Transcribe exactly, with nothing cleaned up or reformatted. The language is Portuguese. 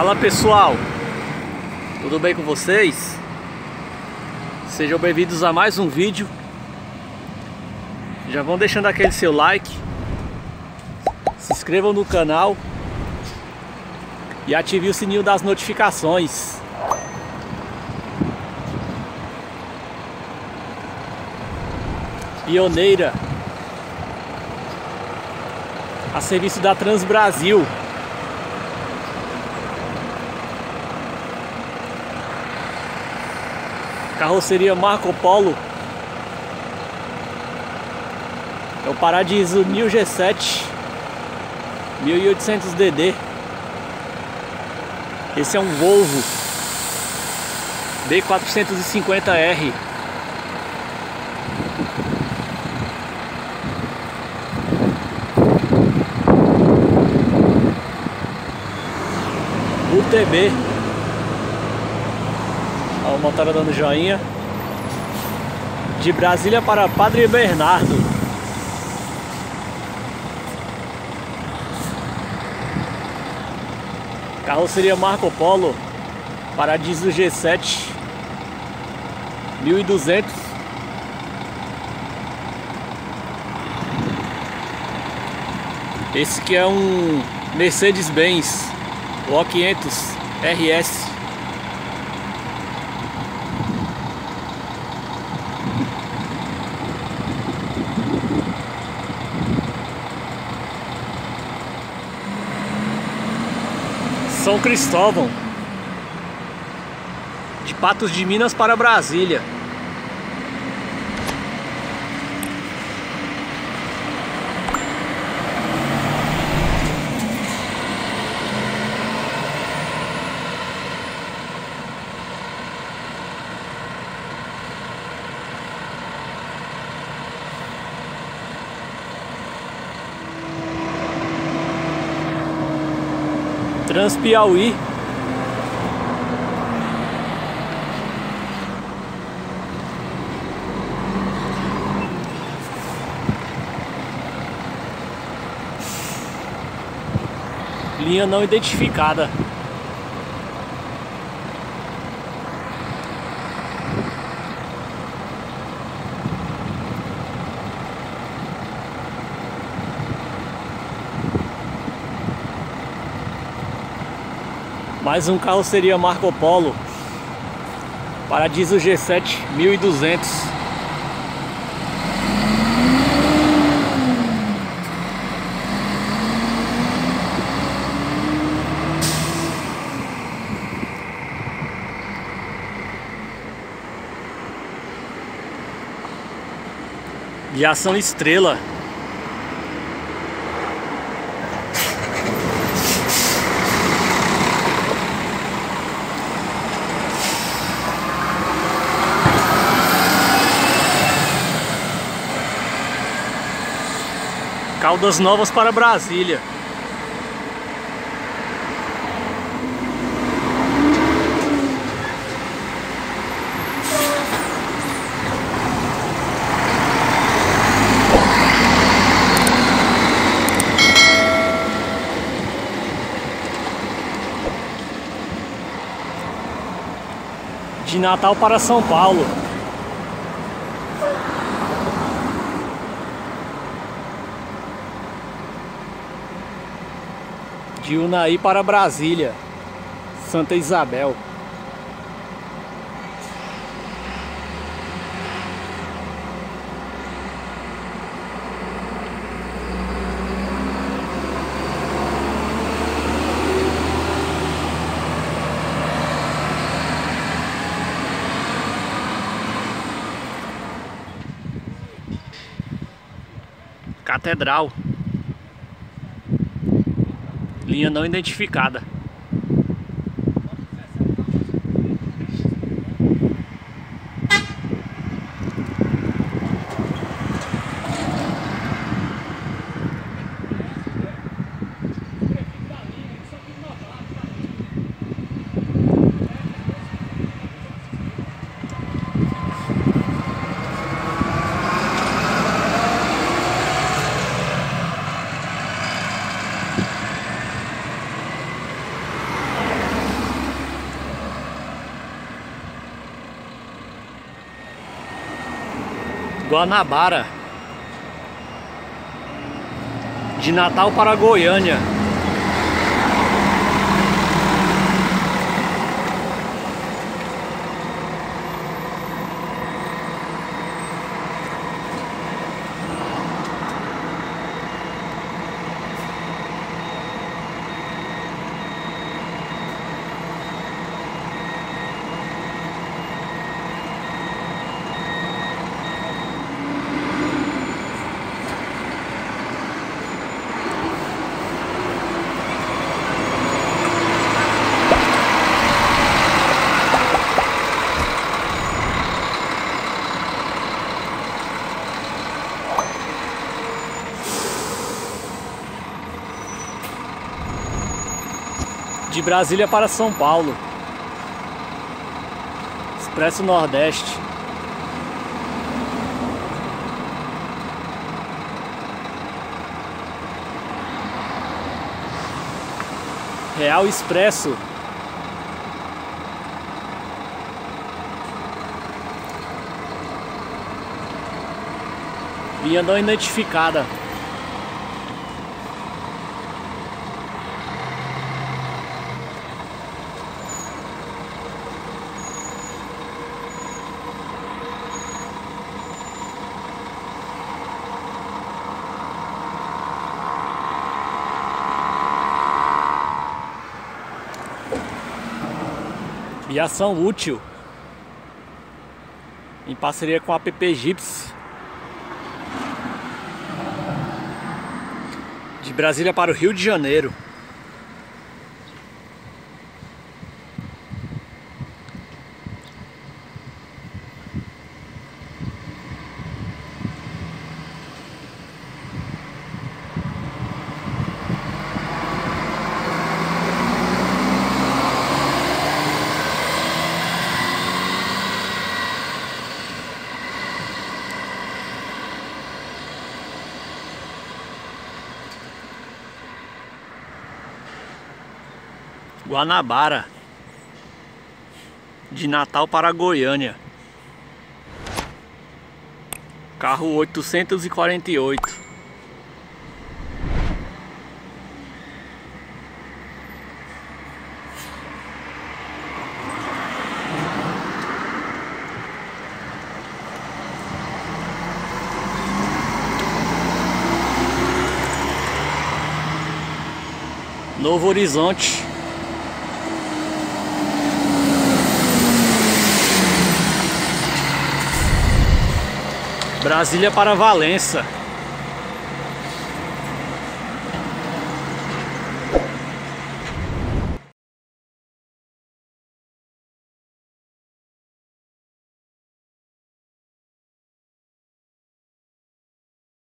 Fala pessoal, tudo bem com vocês? Sejam bem-vindos a mais um vídeo. Já vão deixando aquele seu like, se inscrevam no canal e ative o sininho das notificações. Pioneira, a serviço da Transbrasil. Carroceria Marco Polo. É o Paradiso Neo G sete mil e oitocentos D D. Esse é um Volvo B quatrocentos e cinquenta R. U T B. Ó, o motor dando joinha. De Brasília para Padre Bernardo. Carroceria Marco Polo, Paradiso G sete mil e duzentos. Esse que é um Mercedes-Benz O quinhentos R S. São Cristóvão, de Patos de Minas para Brasília. Transpiauí. Linha não identificada. Mais um carroceria Marco Polo, Paradiso G sete mil e duzentos. Viação Estrela. Caldas Novas para Brasília. De Natal para São Paulo. De Unai para Brasília, Santa Isabel. Catedral. Linha não identificada. Guanabara, de Natal para Goiânia. De Brasília para São Paulo, Expresso Nordeste. Real Expresso. Linha não identificada. Viação útil, em parceria com a app Gypsy. De Brasília para o Rio de Janeiro. Guanabara, de Natal para Goiânia. Carro oitocentos e quarenta e oito. Novo Horizonte. Brasília para Valença.